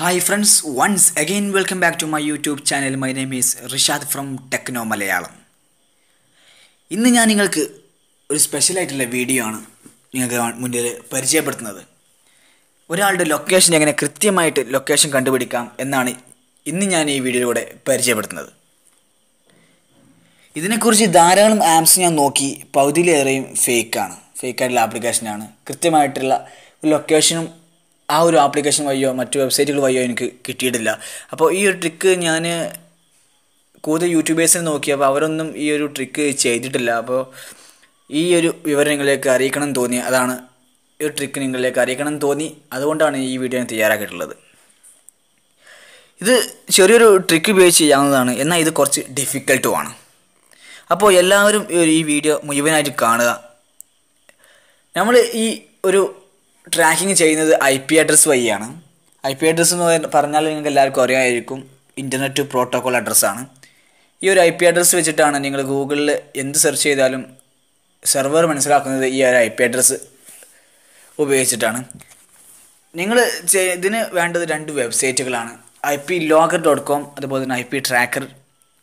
Hi friends, once again welcome back to my YouTube channel. My name is Rishad from Techno Malayalam. ഇന്ന് ഞാൻ നിങ്ങൾക്ക് ഒരു special ആയിട്ടുള്ള video ആണ് നിങ്ങൾക്ക് മുന്നിൽ പരിചയപ്പെടുത്തുന്നത്. ഒരാളുടെ ലൊക്കേഷൻ എങ്ങനെ കൃത്യമായിട്ട് ലൊക്കേഷൻ കണ്ടുപിടിക്കാം എന്നാണ് ഇന്ന് ഞാൻ ഈ വീഡിയോയിലൂടെ പരിചയപ്പെടുത്തുന്നത്. ഇതിനെക്കുറിച്ച് ധാരാളം ആപ്സ് ഞാൻ നോക്കി, പകുതിയിലേറെയും ഫേക്കായിട്ടുള്ള ആപ്ലിക്കേഷനാണ്. കൃത്യമായിട്ടുള്ള ലൊക്കേഷനും ആ ഒരു ആപ്ലിക്കേഷൻ വഴിയോ മറ്റു വെബ്സൈറ്റുകൾ വഴിയോ എനിക്ക് കിട്ടിയിട്ടില്ല. അപ്പോൾ ഈ ഒരു ട്രിക്ക് ഞാൻ കൂടുതൽ യൂട്യൂബേഴ്സിനെ നോക്കിയപ്പോൾ അവരൊന്നും ഈ ഒരു ട്രിക്ക് ചെയ്തിട്ടില്ല. അപ്പോൾ ഈ ഒരു വിവരം നിങ്ങളിലേക്ക് അറിയിക്കണം എന്ന് തോന്നി. അതാണ് ഈ ഒരു ട്രിക്ക് നിങ്ങളിലേക്ക് അറിയിക്കണം എന്ന് തോന്നി. അതുകൊണ്ടാണ് ഈ വീഡിയോ ഞാൻ തയ്യാറാക്കിയിട്ടുള്ളത്. ഇത് ചെറിയൊരു ട്രിക്ക് ഉപയോഗിച്ച് ചെയ്യാവുന്നതാണ്, എന്നാൽ ഇത് കുറച്ച് ഡിഫിക്കൽട്ടുമാണ്. അപ്പോൾ എല്ലാവരും ഈ വീഡിയോ മുഴുവനായിട്ട് കാണുക. നമ്മൾ ഈ ഒരു ട്രാക്കിങ് ചെയ്യുന്നത് IP അഡ്രസ്സ് വഴിയാണ്. IP അഡ്രസ്സ് എന്ന് പറഞ്ഞാൽ നിങ്ങൾക്ക് എല്ലാവർക്കും അറിയാമായിരിക്കും, ഇൻ്റർനെറ്റ് പ്രോട്ടോക്കോൾ അഡ്രസ്സാണ്. ഈ ഒരു IP അഡ്രസ്സ് വെച്ചിട്ടാണ് നിങ്ങൾ ഗൂഗിളിൽ എന്ത് സെർച്ച് ചെയ്താലും സെർവർ മനസ്സിലാക്കുന്നത് ഈ ഒരു IP അഡ്രസ്സ് ഉപയോഗിച്ചിട്ടാണ്. നിങ്ങൾ ഇതിന് വേണ്ടത് 2 വെബ്സൈറ്റുകളാണ്, iplogger.com അതുപോലെ തന്നെ iptracker.org,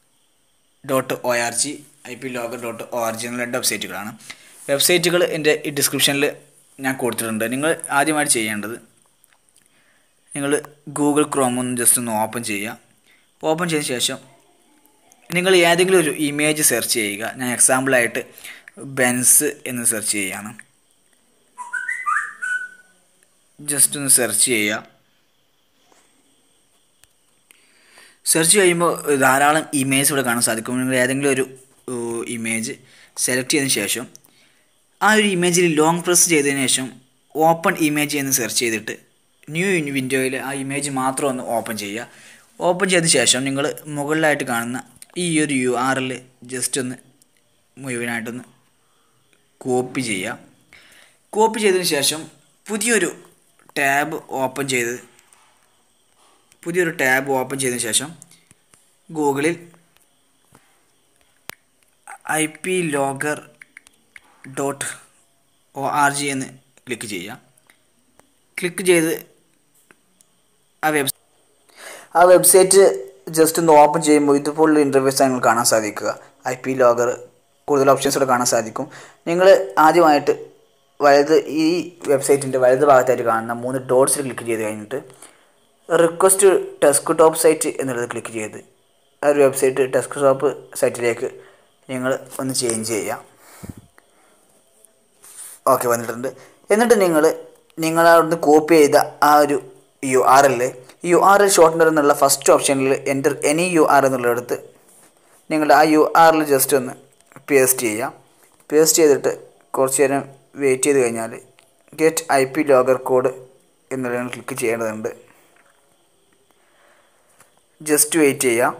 iplogger.org എന്ന 2 വെബ്സൈറ്റുകളാണ്. വെബ്സൈറ്റുകൾ എൻ്റെ ഈ ഡിസ്ക്രിപ്ഷനിൽ ഞാൻ കൊടുത്തിട്ടുണ്ട്. നിങ്ങൾ ആദ്യമായിട്ട് ചെയ്യേണ്ടത്, നിങ്ങൾ ഗൂഗിൾ ക്രോം ഒന്ന് ജസ്റ്റ് ഒന്ന് ഓപ്പൺ ചെയ്യുക. ഓപ്പൺ ചെയ്ത ശേഷം നിങ്ങൾ ഏതെങ്കിലും ഒരു ഇമേജ് സെർച്ച് ചെയ്യുക. ഞാൻ എക്സാമ്പിളായിട്ട് ബെൻസ് എന്ന് സെർച്ച് ചെയ്യുകയാണ്. ജസ്റ്റ് ഒന്ന് സെർച്ച് ചെയ്യുക. സെർച്ച് ചെയ്യുമ്പോൾ ധാരാളം ഇമേജ് ഇവിടെ കാണാൻ സാധിക്കും. നിങ്ങൾ ഏതെങ്കിലും ഒരു ഇമേജ് സെലക്ട് ചെയ്തതിന് ശേഷം ആ ഒരു ഇമേജിൽ ലോങ് പ്രസ് ചെയ്തതിന് ശേഷം ഓപ്പൺ ഇമേജ് എന്ന് സെർച്ച് ചെയ്തിട്ട് ന്യൂ വിൻഡോയിൽ ആ ഇമേജ് മാത്രം ഒന്ന് ഓപ്പൺ ചെയ്യുക. ഓപ്പൺ ചെയ്ത ശേഷം നിങ്ങൾ മുകളിലായിട്ട് കാണുന്ന ഈ ഒരു URL ജസ്റ്റ് ഒന്ന് മുഴുവനായിട്ടൊന്ന് കോപ്പി ചെയ്യുക. കോപ്പി ചെയ്തതിന് ശേഷം പുതിയൊരു ടാബ് ഓപ്പൺ ചെയ്തതിന് ശേഷം ഗൂഗിളിൽ iplogger.org എന്ന് ക്ലിക്ക് ചെയ്യുക. ക്ലിക്ക് ചെയ്ത് ആ വെബ്സൈറ്റ് ജസ്റ്റ് ഒന്ന് ഓപ്പൺ ചെയ്യുമ്പോൾ ഇതുപോലുള്ള ഇൻ്റർഫേസ് നിങ്ങൾ കാണാൻ സാധിക്കുക. iplogger കൂടുതൽ ഓപ്ഷൻസ് ഇവിടെ കാണാൻ സാധിക്കും. നിങ്ങൾ ആദ്യമായിട്ട് ഈ വെബ്സൈറ്റിൻ്റെ വലത് ഭാഗത്തായിട്ട് കാണുന്ന 3 ഡോട്ട്സിൽ ക്ലിക്ക് ചെയ്ത് കഴിഞ്ഞിട്ട് റിക്വസ്റ്റ് ഡെസ്ക്ടോപ്പ് സൈറ്റ് എന്നുള്ളത് ക്ലിക്ക് ചെയ്ത് ആ ഒരു വെബ്സൈറ്റ് ഡെസ്ക്ടോപ്പ് സൈറ്റിലേക്ക് നിങ്ങൾ ഒന്ന് ചേഞ്ച് ചെയ്യുക. ഓക്കെ, വന്നിട്ടുണ്ട്. എന്നിട്ട് നിങ്ങളവിടുന്ന് കോപ്പി ചെയ്ത ആ ഒരു URL ഷോർട്ടനർ എന്നുള്ള ഫസ്റ്റ് ഓപ്ഷനിൽ എൻ്റർ എനി URL എന്നുള്ളടത്ത് നിങ്ങളുടെ ആ URL ജസ്റ്റ് ഒന്ന് പേസ്റ്റ് ചെയ്യുക. പേസ്റ്റ് ചെയ്തിട്ട് കുറച്ച് നേരം വെയിറ്റ് ചെയ്ത് കഴിഞ്ഞാൽ ഗെറ്റ് iplogger കോഡ് എന്നുള്ളത് ക്ലിക്ക് ചെയ്യേണ്ടതുണ്ട്. ജസ്റ്റ് വെയിറ്റ് ചെയ്യുക.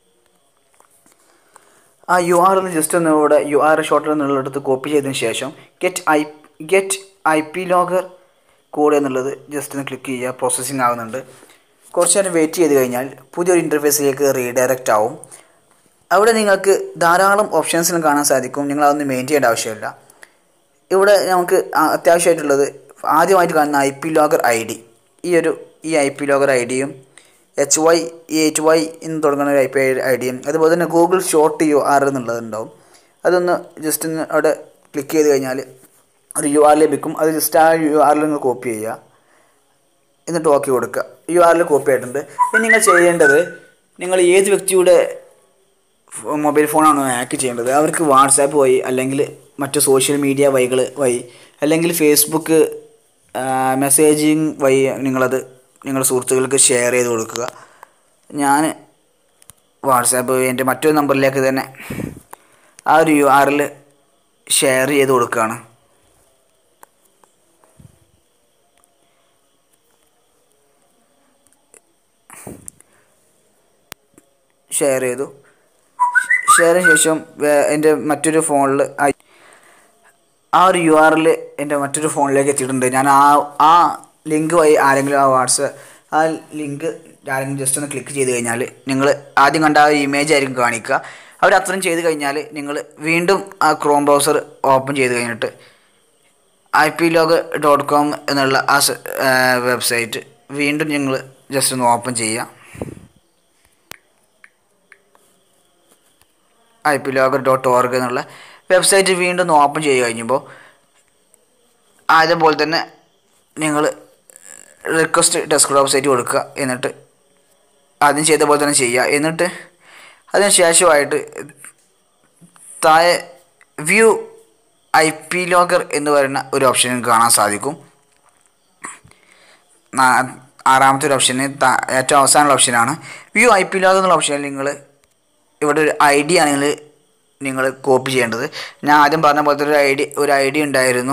ആ URL ജസ്റ്റ് ഒന്ന് ഇവിടെ URL ഷോർട്ടനർ എന്നുള്ളടത്ത് കോപ്പി ചെയ്തതിന് ശേഷം ഗെറ്റ് iplogger കോഡ് എന്നുള്ളത് ജസ്റ്റ് ഒന്ന് ക്ലിക്ക് ചെയ്യുക. പ്രോസസ്സിങ് ആകുന്നുണ്ട്. കുറച്ച് നേരം വെയിറ്റ് ചെയ്ത് കഴിഞ്ഞാൽ പുതിയൊരു ഇൻ്റർഫേസിലേക്ക് റീഡയറക്റ്റ് ആവും. അവിടെ നിങ്ങൾക്ക് ധാരാളം ഓപ്ഷൻസിനും കാണാൻ സാധിക്കും. നിങ്ങൾ അതൊന്നും മെയിൻ ചെയ്യേണ്ട ആവശ്യമില്ല. ഇവിടെ നമുക്ക് അത്യാവശ്യമായിട്ടുള്ളത് ആദ്യമായിട്ട് കാണുന്ന iplogger ID, ഈ iplogger IDയും HY എന്ന് തുടങ്ങുന്ന ഒരു IP IDയും അതുപോലെ തന്നെ ഗൂഗിൾ ഷോർട്ട് URL എന്നുള്ളതുണ്ടാവും. അതൊന്ന് ജസ്റ്റ് ഒന്ന് അവിടെ ക്ലിക്ക് ചെയ്ത് കഴിഞ്ഞാൽ ഒരു URL ലഭിക്കും. അത് ജസ്റ്റ് ആ URL നിങ്ങൾ കോപ്പി ചെയ്യുക, എന്നിട്ട് ഓക്കെ കൊടുക്കുക. URL കോപ്പി ആയിട്ടുണ്ട്. ഇനി നിങ്ങൾ ചെയ്യേണ്ടത്, നിങ്ങൾ ഏത് വ്യക്തിയുടെ മൊബൈൽ ഫോണാണോ ഹാക്ക് ചെയ്യേണ്ടത് അവർക്ക് വാട്സാപ്പ് വഴി അല്ലെങ്കിൽ മറ്റു സോഷ്യൽ മീഡിയ വഴി അല്ലെങ്കിൽ ഫേസ്ബുക്ക് മെസ്സേജിങ് വഴി നിങ്ങളുടെ സുഹൃത്തുക്കൾക്ക് ഷെയർ ചെയ്ത് കൊടുക്കുക. ഞാൻ വാട്സാപ്പ് എൻ്റെ മറ്റൊരു നമ്പറിലേക്ക് തന്നെ ആ ഒരു URL ഷെയർ ചെയ്ത് കൊടുക്കുകയാണ്. ഷെയർ ചെയ്തതിന് ശേഷം എൻ്റെ മറ്റൊരു ഫോണിൽ ആ ഒരു URL എൻ്റെ മറ്റൊരു ഫോണിലേക്ക് എത്തിയിട്ടുണ്ട്. ഞാൻ ആ ലിങ്ക് വഴി ആരെങ്കിലും ആ ലിങ്ക് ആരെങ്കിലും ജസ്റ്റ് ഒന്ന് ക്ലിക്ക് ചെയ്ത് കഴിഞ്ഞാൽ നിങ്ങൾ ആദ്യം കണ്ട ആ ഇമേജ് ആയിരിക്കും കാണിക്കുക. അവർ അത്രയും ചെയ്ത് കഴിഞ്ഞാൽ നിങ്ങൾ വീണ്ടും ആ ക്രോം ബ്രൗസർ ഓപ്പൺ ചെയ്ത് കഴിഞ്ഞിട്ട് iplogger.com എന്നുള്ള ആ വെബ്സൈറ്റ് വീണ്ടും നിങ്ങൾ ജസ്റ്റ് ഒന്ന് ഓപ്പൺ ചെയ്യുക. iplogger.org എന്നുള്ള വെബ്സൈറ്റ് വീണ്ടും ഒന്ന് ഓപ്പൺ ചെയ്ത് കഴിഞ്ഞപ്പോൾ ആദ്യം പോലെ തന്നെ നിങ്ങൾ റിക്വസ്റ്റ് ഡെസ്ക്ടോപ്പ് സൈറ്റ് കൊടുക്കുക. എന്നിട്ട് ആദ്യം ചെയ്ത പോലെ തന്നെ ചെയ്യുക. എന്നിട്ട് അതിന് ശേഷമായിട്ട് താഴെ വ്യൂ iplogger എന്ന് പറയുന്ന ഒരു ഓപ്ഷൻ നിങ്ങൾക്ക് കാണാൻ സാധിക്കും. ആറാമത്തെ ഒരു ഓപ്ഷന് ഏറ്റവും അവസാനമുള്ള ഓപ്ഷനാണ് വ്യൂ iplogger എന്നുള്ള ഓപ്ഷനിൽ നിങ്ങൾ ഇവിടെ ഒരു ഐ ഡി ആണെങ്കിൽ നിങ്ങൾ കോപ്പി ചെയ്യേണ്ടത്. ഞാൻ ആദ്യം പറഞ്ഞ പോലത്തെ ഒരു ഐ ഡി ഉണ്ടായിരുന്നു,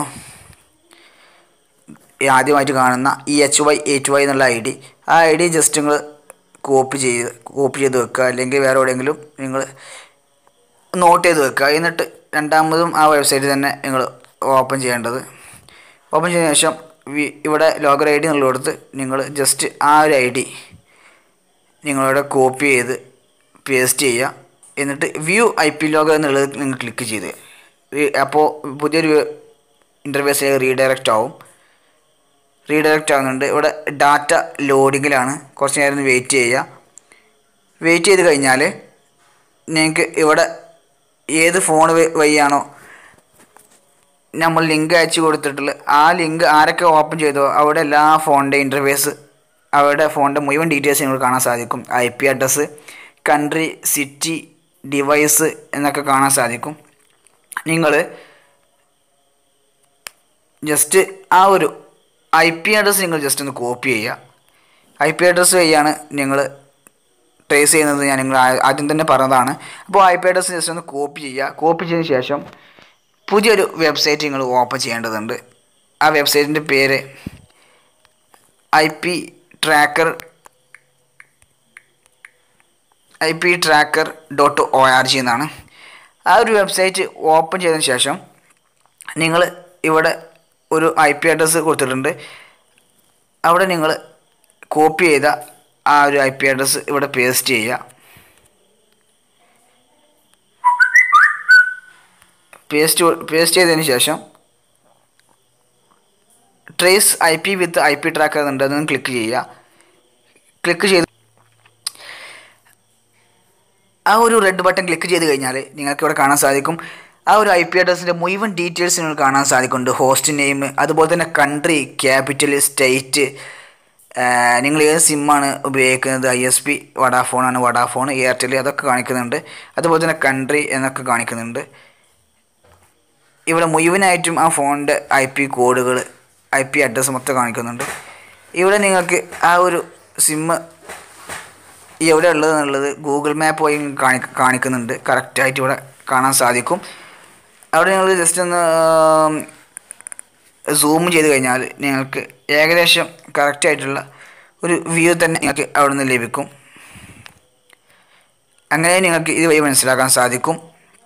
ആദ്യമായിട്ട് കാണുന്ന EHY8Y എന്നുള്ള ഐ ഡി. ആ ഐ ഡി ജസ്റ്റ് നിങ്ങൾ കോപ്പി ചെയ്ത് വെക്കുക, അല്ലെങ്കിൽ വേറെ എവിടെയെങ്കിലും നിങ്ങൾ നോട്ട് ചെയ്ത് വെക്കുക. എന്നിട്ട് രണ്ടാമതും ആ വെബ്സൈറ്റ് തന്നെ നിങ്ങൾ ഓപ്പൺ ചെയ്യേണ്ടത്. ഓപ്പൺ ചെയ്തതിന് ശേഷം ഇവിടെ ലോഗർ ഐ ഡി എന്നുള്ളിടത്ത് നിങ്ങൾ ജസ്റ്റ് ആ ഒരു ഐ ഡി നിങ്ങളിവിടെ കോപ്പി ചെയ്ത് പേസ്റ്റ് ചെയ്യുക. എന്നിട്ട് വ്യൂ iplogger എന്നുള്ളത് നിങ്ങൾ ക്ലിക്ക് ചെയ്ത് അപ്പോൾ പുതിയൊരു ഇൻ്റർഫേസിലേക്ക് റീഡയറക്റ്റ് ആവുന്നുണ്ട്. ഇവിടെ ഡാറ്റ ലോഡിങ്ങിലാണ്, കുറച്ച് നേരം ഒന്ന് വെയിറ്റ് ചെയ്യുക. വെയിറ്റ് ചെയ്ത് കഴിഞ്ഞാൽ നിങ്ങൾക്ക് ഇവിടെ ഏത് ഫോൺ വഴിയാണോ നമ്മൾ ലിങ്ക് അയച്ചു കൊടുത്തിട്ടുള്ളത് ആ ലിങ്ക് ആരൊക്കെ ഓപ്പൺ ചെയ്തോ അവിടെ എല്ലാ ഫോണിൻ്റെ ഇൻ്റർഫേസ്, അവരുടെ ഫോണിൻ്റെ മുഴുവൻ ഡീറ്റെയിൽസ് നിങ്ങൾക്ക് കാണാൻ സാധിക്കും. IP address, country, city, device എന്നൊക്കെ കാണാൻ സാധിക്കും. നിങ്ങൾ ജസ്റ്റ് ആ ഒരു IP അഡ്രസ്സ് നിങ്ങൾ ജസ്റ്റ് ഒന്ന് കോപ്പി ചെയ്യുക. IP അഡ്രസ്സ് വഴിയാണ് നിങ്ങൾ ട്രേസ് ചെയ്യുന്നത്, ഞാൻ നിങ്ങൾ ആദ്യം തന്നെ പറഞ്ഞതാണ്. അപ്പോൾ IP അഡ്രസ്സ് ജസ്റ്റ് ഒന്ന് കോപ്പി ചെയ്യുക. കോപ്പി ചെയ്തതിന് ശേഷം പുതിയൊരു വെബ്സൈറ്റ് നിങ്ങൾ ഓപ്പൺ ചെയ്യേണ്ടതുണ്ട്. ആ വെബ്സൈറ്റിൻ്റെ പേര് iptracker.org എന്നാണ്. ആ ഒരു വെബ്സൈറ്റ് ഓപ്പൺ ചെയ്തതിന് ശേഷം നിങ്ങൾ ഇവിടെ ഒരു IP അഡ്രസ്സ് കൊടുത്തിട്ടുണ്ട്. അവിടെ നിങ്ങൾ കോപ്പി ചെയ്ത ആ ഒരു IP അഡ്രസ്സ് ഇവിടെ പേസ്റ്റ് ചെയ്യുക. പേസ്റ്റ് ചെയ്തതിന് ശേഷം trace IP with IP tracker എന്നുണ്ട്, അതൊന്ന് ക്ലിക്ക് ചെയ്യുക. ക്ലിക്ക് ചെയ്ത് ആ ഒരു റെഡ് ബട്ടൺ ക്ലിക്ക് ചെയ്ത് കഴിഞ്ഞാൽ നിങ്ങൾക്ക് ഇവിടെ കാണാൻ സാധിക്കും ആ ഒരു IP അഡ്രസ്സിൻ്റെ മുഴുവൻ ഡീറ്റെയിൽസ് നിങ്ങൾക്ക് കാണാൻ സാധിക്കുന്നുണ്ട്. ഹോസ്റ്റ് നെയിം, അതുപോലെ തന്നെ കൺട്രി, ക്യാപിറ്റൽ, സ്റ്റേറ്റ്, നിങ്ങൾ ഏത് സിമ്മാണ് ഉപയോഗിക്കുന്നത്, ISP വഡാഫോണാണ്, വഡാഫോൺ, എയർടെൽ, അതൊക്കെ കാണിക്കുന്നുണ്ട്. അതുപോലെ തന്നെ കൺട്രി എന്നൊക്കെ കാണിക്കുന്നുണ്ട്. ഇവിടെ മുഴുവനായിട്ടും ആ ഫോണിൻ്റെ IP കോഡുകൾ, IP അഡ്രസ്സ് മൊത്തം കാണിക്കുന്നുണ്ട്. ഇവിടെ നിങ്ങൾക്ക് ആ ഒരു സിമ്മ് എവിടെ ഉള്ളതെന്നുള്ളത് ഗൂഗിൾ മാപ്പ് വഴി കാണിക്കുന്നുണ്ട്. കറക്റ്റായിട്ട് ഇവിടെ കാണാൻ സാധിക്കും. അവിടെ നിങ്ങൾ ജസ്റ്റ് ഒന്ന് സൂം ചെയ്ത് കഴിഞ്ഞാൽ നിങ്ങൾക്ക് ഏകദേശം കറക്റ്റായിട്ടുള്ള ഒരു വ്യൂ തന്നെ നിങ്ങൾക്ക് അവിടെ നിന്ന് ലഭിക്കും. അങ്ങനെ നിങ്ങൾക്ക് ഇതുവഴി മനസ്സിലാക്കാൻ സാധിക്കും.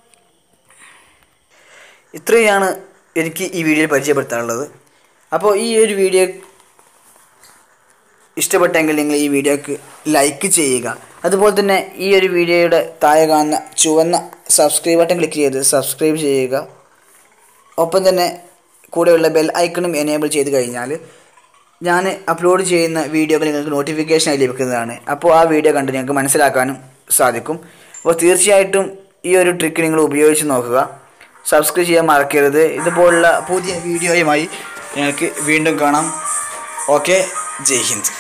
ഇത്രയാണ് എനിക്ക് ഈ വീഡിയോയിൽ പരിചയപ്പെടുത്താനുള്ളത്. അപ്പോൾ ഈ ഒരു വീഡിയോ ഇഷ്ടപ്പെട്ടെങ്കിൽ നിങ്ങൾ ഈ വീഡിയോക്ക് ലൈക്ക് ചെയ്യുക. അതുപോലെ തന്നെ ഈ ഒരു വീഡിയോയുടെ താഴെ കാണുന്ന ചുവന്ന സബ്സ്ക്രൈബ് ബട്ടൺ ക്ലിക്ക് ചെയ്ത് സബ്സ്ക്രൈബ് ചെയ്യുക. ഒപ്പം തന്നെ കൂടെയുള്ള ബെൽ ഐക്കണും എനേബിൾ ചെയ്ത് കഴിഞ്ഞാൽ ഞാൻ അപ്ലോഡ് ചെയ്യുന്ന വീഡിയോകൾ നിങ്ങൾക്ക് നോട്ടിഫിക്കേഷനായി ലഭിക്കുന്നതാണ്. അപ്പോൾ ആ വീഡിയോ കണ്ട് നിങ്ങൾക്ക് മനസ്സിലാക്കാനും സാധിക്കും. അപ്പോൾ തീർച്ചയായിട്ടും ഈ ഒരു ട്രിക്ക് നിങ്ങൾ ഉപയോഗിച്ച് നോക്കുക. സബ്സ്ക്രൈബ് ചെയ്യാൻ മറക്കരുത്. ഇതുപോലുള്ള പുതിയ വീഡിയോയുമായി ഞങ്ങൾക്ക് വീണ്ടും കാണാം. ഓക്കെ, ജയ് ഹിന്ദ്.